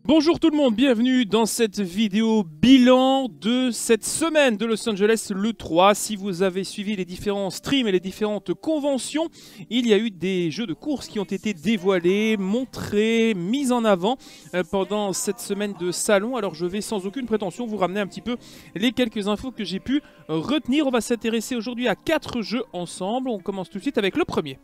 Bonjour tout le monde, bienvenue dans cette vidéo bilan de cette semaine de Los Angeles le 3. Si vous avez suivi les différents streams et les différentes conventions, il y a eu des jeux de course qui ont été dévoilés, montrés, mis en avant pendant cette semaine de salon. Alors je vais sans aucune prétention vous ramener un petit peu les quelques infos que j'ai pu retenir. On va s'intéresser aujourd'hui à 4 jeux ensemble. On commence tout de suite avec le premier.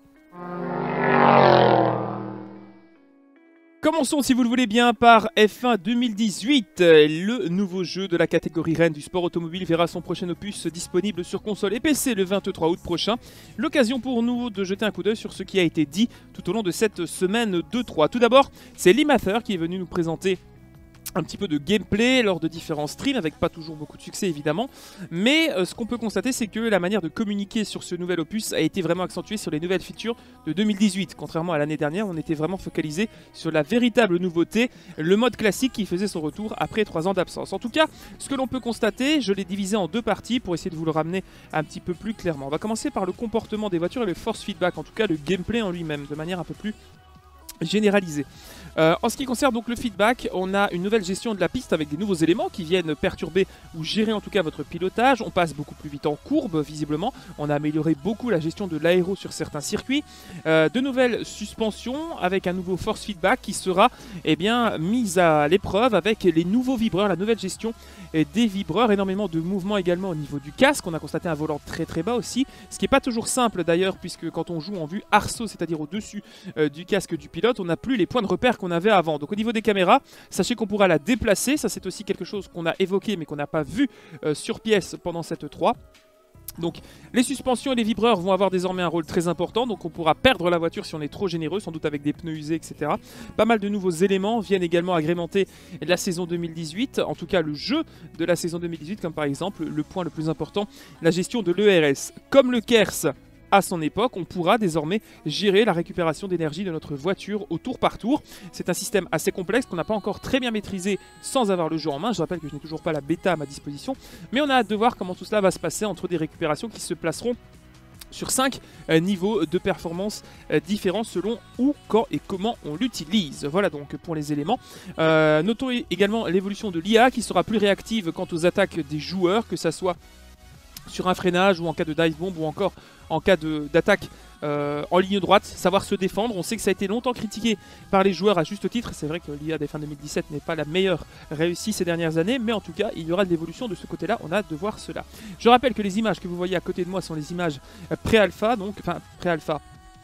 Commençons, si vous le voulez bien, par F1 2018. Le nouveau jeu de la catégorie reine du sport automobile verra son prochain opus disponible sur console et PC le 23 août prochain. L'occasion pour nous de jeter un coup d'œil sur ce qui a été dit tout au long de cette semaine 2-3. Tout d'abord, c'est Lee Mather qui est venu nous présenter un petit peu de gameplay lors de différents streams, avec pas toujours beaucoup de succès évidemment, mais ce qu'on peut constater, c'est que la manière de communiquer sur ce nouvel opus a été vraiment accentuée sur les nouvelles features de 2018. Contrairement à l'année dernière, on était vraiment focalisé sur la véritable nouveauté, le mode classique qui faisait son retour après 3 ans d'absence. En tout cas, ce que l'on peut constater, je l'ai divisé en 2 parties pour essayer de vous le ramener un petit peu plus clairement. On va commencer par le comportement des voitures et le force feedback, en tout cas le gameplay en lui-même, de manière un peu plus généralisé. En ce qui concerne donc le feedback, on a une nouvelle gestion de la piste avec des nouveaux éléments qui viennent perturber ou gérer en tout cas votre pilotage. On passe beaucoup plus vite en courbe visiblement. On a amélioré beaucoup la gestion de l'aéro sur certains circuits. De nouvelles suspensions avec un nouveau force feedback qui sera mise à l'épreuve avec les nouveaux vibreurs, la nouvelle gestion des vibreurs. Énormément de mouvements également au niveau du casque. On a constaté un volant très très bas aussi, ce qui n'est pas toujours simple d'ailleurs, puisque quand on joue en vue arceau, c'est-à-dire au-dessus du casque du pilote, on n'a plus les points de repère qu'on avait avant. Donc au niveau des caméras, sachez qu'on pourra la déplacer. Ça, c'est aussi quelque chose qu'on a évoqué mais qu'on n'a pas vu sur pièce pendant cette 3. Donc les suspensions et les vibreurs vont avoir désormais un rôle très important, donc on pourra perdre la voiture si on est trop généreux, sans doute avec des pneus usés, etc. Pas mal de nouveaux éléments viennent également agrémenter la saison 2018, en tout cas le jeu de la saison 2018, comme par exemple le point le plus important, la gestion de l'ERS. Comme le KERS à son époque, on pourra désormais gérer la récupération d'énergie de notre voiture au tour par tour. C'est un système assez complexe qu'on n'a pas encore très bien maîtrisé sans avoir le jeu en main. Je rappelle que je n'ai toujours pas la bêta à ma disposition, mais on a hâte de voir comment tout cela va se passer entre des récupérations qui se placeront sur 5 niveaux de performance différents selon où, quand et comment on l'utilise. Voilà donc pour les éléments. Notons également l'évolution de l'IA qui sera plus réactive quant aux attaques des joueurs, que ça soit sur un freinage ou en cas de dive bomb ou encore en cas d'attaque en ligne droite, savoir se défendre. On sait que ça a été longtemps critiqué par les joueurs à juste titre. C'est vrai que l'IA des fins 2017 n'est pas la meilleure réussie ces dernières années, mais en tout cas il y aura de l'évolution de ce côté-là, on a hâte de voir cela. Je rappelle que les images que vous voyez à côté de moi sont les images pré-alpha, pré-alpha,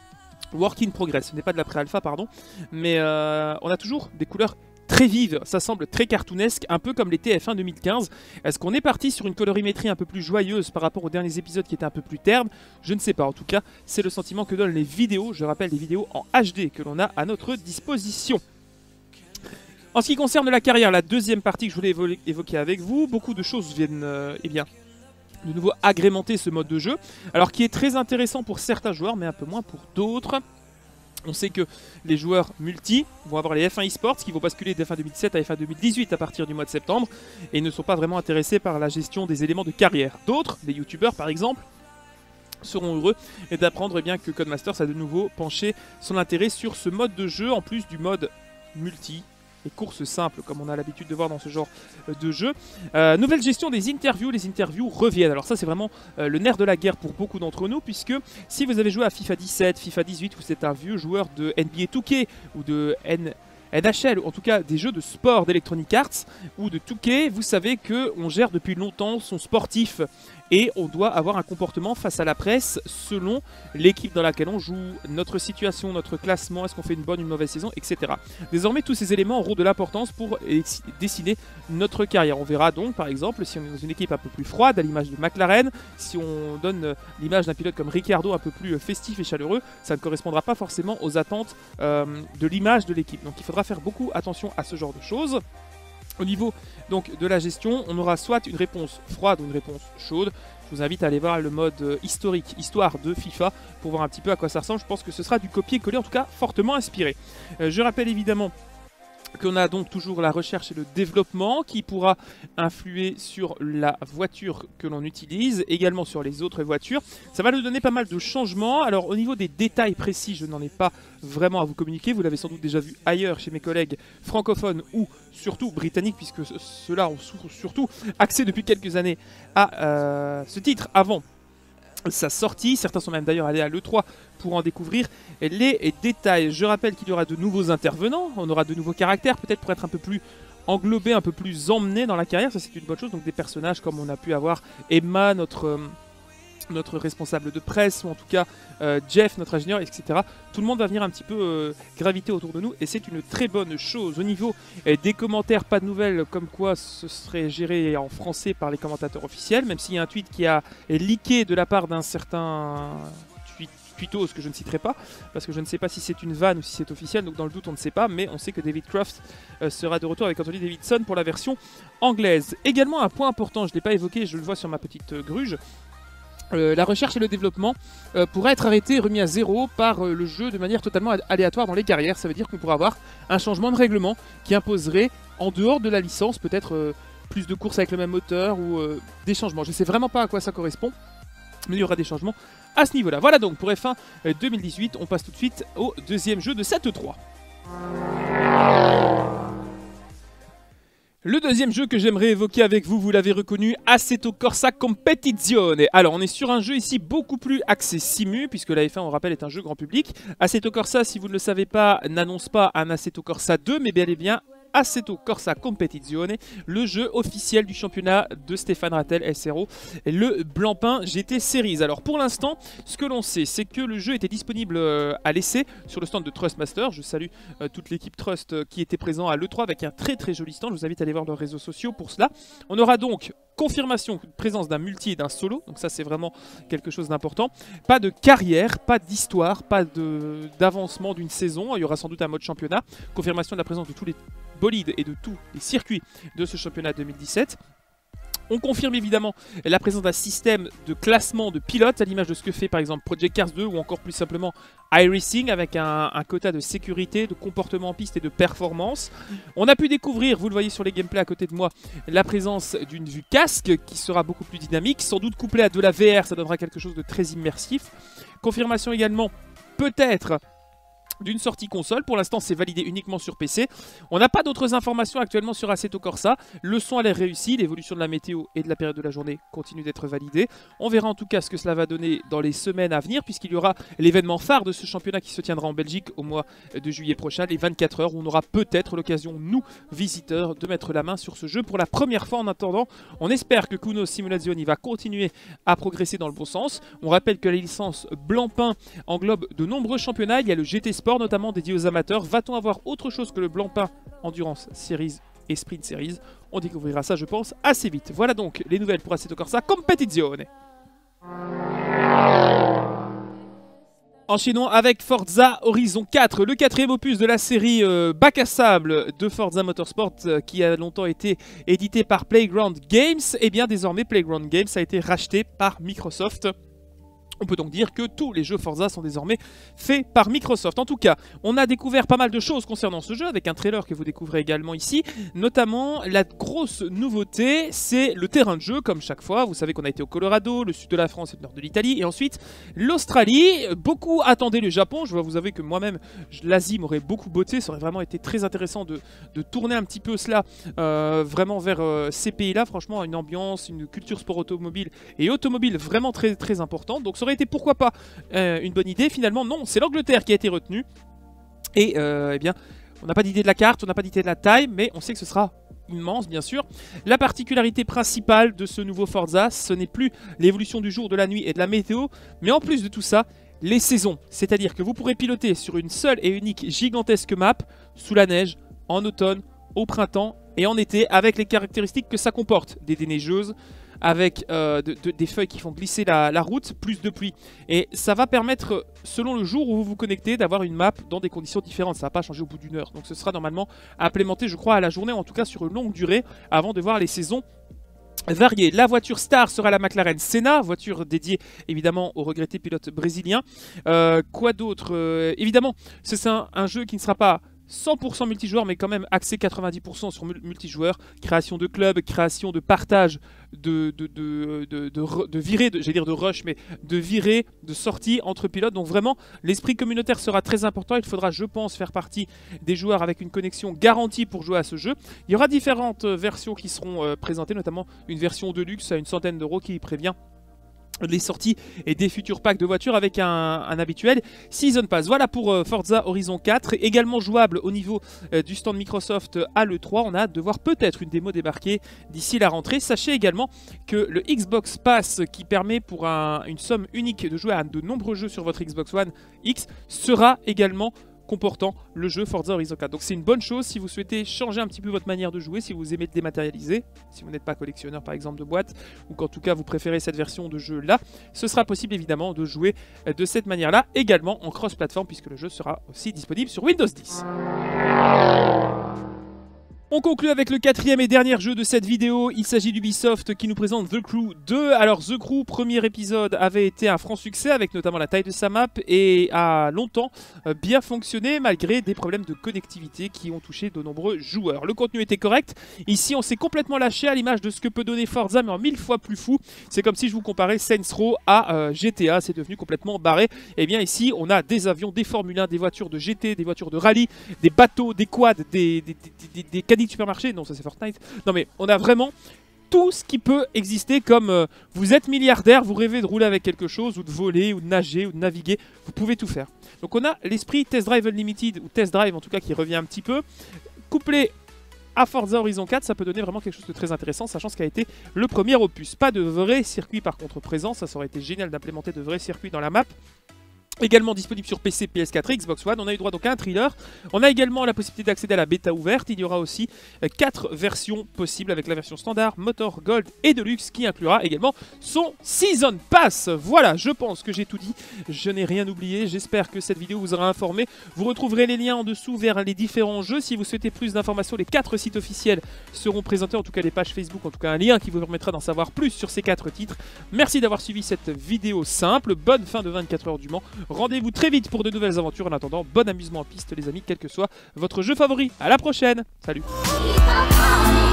work in progress, ce n'est pas de la pré-alpha pardon, mais on a toujours des couleurs très vive, ça semble très cartoonesque, un peu comme les TF1 2015. Est-ce qu'on est parti sur une colorimétrie un peu plus joyeuse par rapport aux derniers épisodes qui étaient un peu plus ternes? Je ne sais pas, en tout cas, c'est le sentiment que donnent les vidéos, je rappelle des vidéos en HD que l'on a à notre disposition. En ce qui concerne la carrière, la deuxième partie que je voulais évoquer avec vous, beaucoup de choses viennent, de nouveau agrémenter ce mode de jeu, alors qui est très intéressant pour certains joueurs, mais un peu moins pour d'autres. On sait que les joueurs multi vont avoir les F1 eSports qui vont basculer de F1 2017 à F1 2018 à partir du mois de septembre et ne sont pas vraiment intéressés par la gestion des éléments de carrière. D'autres, les youtubeurs par exemple, seront heureux d'apprendre que Codemasters a de nouveau penché son intérêt sur ce mode de jeu en plus du mode multi. Les courses simples comme on a l'habitude de voir dans ce genre de jeu. Nouvelle gestion des interviews, les interviews reviennent. Alors ça c'est vraiment le nerf de la guerre pour beaucoup d'entre nous, puisque si vous avez joué à FIFA 17, FIFA 18, ou c'est un vieux joueur de NBA 2K ou de NHL, ou en tout cas des jeux de sport d'Electronic Arts ou de 2K, vous savez qu'on gère depuis longtemps son sportif et on doit avoir un comportement face à la presse selon l'équipe dans laquelle on joue, notre situation, notre classement, est-ce qu'on fait une bonne ou une mauvaise saison, etc. Désormais, tous ces éléments auront de l'importance pour dessiner notre carrière. On verra donc, par exemple, si on est dans une équipe un peu plus froide, à l'image de McLaren, si on donne l'image d'un pilote comme Ricciardo un peu plus festif et chaleureux, ça ne correspondra pas forcément aux attentes de l'image de l'équipe. Donc il faudra faire beaucoup attention à ce genre de choses. Au niveau donc de la gestion, on aura soit une réponse froide ou une réponse chaude. Je vous invite à aller voir le mode historique, histoire de FIFA, pour voir un petit peu à quoi ça ressemble. Je pense que ce sera du copier-coller, en tout cas fortement inspiré. Je rappelle évidemment qu'on a donc toujours la recherche et le développement qui pourra influer sur la voiture que l'on utilise, également sur les autres voitures. Ça va nous donner pas mal de changements. Alors au niveau des détails précis, je n'en ai pas vraiment à vous communiquer. Vous l'avez sans doute déjà vu ailleurs chez mes collègues francophones ou surtout britanniques, puisque ceux-là ont surtout accès depuis quelques années à ce titre avant sa sortie. Certains sont même d'ailleurs allés à l'E3 pour en découvrir les détails. Je rappelle qu'il y aura de nouveaux intervenants, on aura de nouveaux caractères, peut-être pour être un peu plus englobé, un peu plus emmené dans la carrière, ça c'est une bonne chose. Donc des personnages comme on a pu avoir Emma, notre responsable de presse, ou en tout cas Jeff, notre ingénieur, etc. Tout le monde va venir un petit peu graviter autour de nous, et c'est une très bonne chose. Au niveau des commentaires, pas de nouvelles comme quoi ce serait géré en français par les commentateurs officiels, même s'il y a un tweet qui est leaké de la part d'un certain tweetos que je ne citerai pas, parce que je ne sais pas si c'est une vanne ou si c'est officiel, donc dans le doute on ne sait pas, mais on sait que David Croft sera de retour avec Anthony Davidson pour la version anglaise. Également un point important, je ne l'ai pas évoqué, je le vois sur ma petite gruge, la recherche et le développement pourraient être arrêtés et remis à zéro par le jeu de manière totalement aléatoire dans les carrières. Ça veut dire qu'on pourrait avoir un changement de règlement qui imposerait, en dehors de la licence, peut-être plus de courses avec le même moteur ou des changements. Je ne sais vraiment pas à quoi ça correspond, mais il y aura des changements à ce niveau-là. Voilà donc pour F1 2018, on passe tout de suite au deuxième jeu de cette E3. Le deuxième jeu que j'aimerais évoquer avec vous, vous l'avez reconnu, Assetto Corsa Competizione. Alors on est sur un jeu ici beaucoup plus axé simu, puisque la F1 on rappelle est un jeu grand public. Assetto Corsa, si vous ne le savez pas, n'annonce pas un Assetto Corsa 2, mais bel et bien Assetto Corsa Competizione, le jeu officiel du championnat de Stéphane Rattel SRO, le Blancpain GT Series. Alors pour l'instant, ce que l'on sait, c'est que le jeu était disponible à l'essai sur le stand de Trustmaster. Je salue toute l'équipe Trust qui était présent à l'E3 avec un très joli stand. Je vous invite à aller voir leurs réseaux sociaux pour cela. On aura donc confirmation de présence d'un multi et d'un solo, donc ça c'est vraiment quelque chose d'important. Pas de carrière, pas d'histoire, pas d'avancement d'une saison, il y aura sans doute un mode championnat. Confirmation de la présence de tous les bolides et de tous les circuits de ce championnat 2017. On confirme évidemment la présence d'un système de classement de pilotes, à l'image de ce que fait par exemple Project Cars 2 ou encore plus simplement iRacing, avec un quota de sécurité, de comportement en piste et de performance. On a pu découvrir, vous le voyez sur les gameplays à côté de moi, la présence d'une vue casque qui sera beaucoup plus dynamique, sans doute couplée à de la VR, ça donnera quelque chose de très immersif. Confirmation également, peut-être, d'une sortie console. Pour l'instant c'est validé uniquement sur PC. On n'a pas d'autres informations actuellement sur Assetto Corsa. Le son a l'air réussi, l'évolution de la météo et de la période de la journée continue d'être validée. On verra en tout cas ce que cela va donner dans les semaines à venir, puisqu'il y aura l'événement phare de ce championnat qui se tiendra en Belgique au mois de juillet prochain, les 24 heures, où on aura peut-être l'occasion, nous, visiteurs, de mettre la main sur ce jeu pour la première fois. En attendant, on espère que Kuno Simulazioni va continuer à progresser dans le bon sens. On rappelle que la licence Blancpain englobe de nombreux championnats. Il y a le GT Sport notamment dédié aux amateurs. Va-t-on avoir autre chose que le Blancpain Endurance Series et Sprint Series? On découvrira ça, je pense, assez vite. Voilà donc les nouvelles pour Assetto Corsa Competizione. Enchaînons avec Forza Horizon 4, le quatrième opus de la série bac à sable de Forza Motorsport qui a longtemps été édité par Playground Games. Et bien désormais Playground Games a été racheté par Microsoft. On peut donc dire que tous les jeux Forza sont désormais faits par Microsoft. En tout cas, on a découvert pas mal de choses concernant ce jeu, avec un trailer que vous découvrez également ici. Notamment, la grosse nouveauté, c'est le terrain de jeu, comme chaque fois. Vous savez qu'on a été au Colorado, le sud de la France et le nord de l'Italie, et ensuite l'Australie. Beaucoup attendaient le Japon. Je dois vous avouer que moi-même, l'Asie m'aurait beaucoup botté. Ça aurait vraiment été très intéressant de tourner un petit peu cela vraiment vers ces pays-là. Franchement, une ambiance, une culture sport automobile et automobile vraiment très importante. Donc ça aurait été pourquoi pas une bonne idée. Finalement non, c'est l'Angleterre qui a été retenue. Et eh bien, on n'a pas d'idée de la carte, on n'a pas d'idée de la taille, mais on sait que ce sera immense bien sûr. La particularité principale de ce nouveau Forza, ce n'est plus l'évolution du jour, de la nuit et de la météo, mais en plus de tout ça, les saisons. C'est-à-dire que vous pourrez piloter sur une seule et unique gigantesque map, sous la neige, en automne, au printemps et en été, avec les caractéristiques que ça comporte. Des déneigeuses, avec des feuilles qui font glisser la route, plus de pluie. Et ça va permettre, selon le jour où vous vous connectez, d'avoir une map dans des conditions différentes. Ça ne va pas changer au bout d'une heure. Donc ce sera normalement implémenté, je crois, à la journée, en tout cas sur une longue durée, avant de voir les saisons variées. La voiture star sera la McLaren Senna, voiture dédiée évidemment au regretté pilote brésilien. Quoi d'autre? Évidemment, c'est un jeu qui ne sera pas 100% multijoueur, mais quand même axé 90% sur multijoueur, création de clubs, création de partage, de virée, j'allais dire de rush, mais de virée, de sortie entre pilotes. Donc vraiment, l'esprit communautaire sera très important. Il faudra, je pense, faire partie des joueurs avec une connexion garantie pour jouer à ce jeu. Il y aura différentes versions qui seront présentées, notamment une version de luxe à une centaine d'euros qui prévient les sorties et des futurs packs de voitures avec un habituel Season Pass. Voilà pour Forza Horizon 4, également jouable au niveau du stand Microsoft à l'E3. On a hâte de voir peut-être une démo débarquer d'ici la rentrée. Sachez également que le Xbox Pass, qui permet pour une somme unique de jouer à de nombreux jeux sur votre Xbox One X, sera également comportant le jeu Forza Horizon 4. Donc c'est une bonne chose si vous souhaitez changer un petit peu votre manière de jouer, si vous aimez dématérialiser, si vous n'êtes pas collectionneur par exemple de boîtes, ou qu'en tout cas vous préférez cette version de jeu là, ce sera possible évidemment de jouer de cette manière là, également en cross-platform puisque le jeu sera aussi disponible sur Windows 10. On conclut avec le quatrième et dernier jeu de cette vidéo. Il s'agit d'Ubisoft qui nous présente The Crew 2. Alors The Crew, premier épisode, avait été un franc succès avec notamment la taille de sa map et a longtemps bien fonctionné malgré des problèmes de connectivité qui ont touché de nombreux joueurs. Le contenu était correct. Ici, on s'est complètement lâché à l'image de ce que peut donner Forza, mais en 1000 fois plus fou. C'est comme si je vous comparais Saints Row à GTA. C'est devenu complètement barré. Et bien ici, on a des avions, des Formule 1, des voitures de GT, des voitures de rallye, des bateaux, des quads, des de supermarché, non ça c'est Fortnite. Non mais on a vraiment tout ce qui peut exister comme vous êtes milliardaire, vous rêvez de rouler avec quelque chose, ou de voler, ou de nager, ou de naviguer, vous pouvez tout faire. Donc on a l'esprit Test Drive Unlimited, ou Test Drive en tout cas qui revient un petit peu, couplé à Forza Horizon 4, ça peut donner vraiment quelque chose de très intéressant, sachant ce qu'a été le premier opus. Pas de vrai circuit par contre présent, ça aurait été génial d'implémenter de vrais circuits dans la map. Également disponible sur PC, PS4 et Xbox One. On a eu droit donc à un thriller. On a également la possibilité d'accéder à la bêta ouverte. Il y aura aussi 4 versions possibles avec la version standard, Motor, Gold et Deluxe qui inclura également son Season Pass. Voilà, je pense que j'ai tout dit. Je n'ai rien oublié. J'espère que cette vidéo vous aura informé. Vous retrouverez les liens en dessous vers les différents jeux. Si vous souhaitez plus d'informations, les 4 sites officiels seront présentés, en tout cas les pages Facebook, en tout cas un lien qui vous permettra d'en savoir plus sur ces 4 titres. Merci d'avoir suivi cette vidéo simple. Bonne fin de 24 heures du Mans. Rendez-vous très vite pour de nouvelles aventures. En attendant, bon amusement en piste les amis, quel que soit votre jeu favori. À la prochaine. Salut.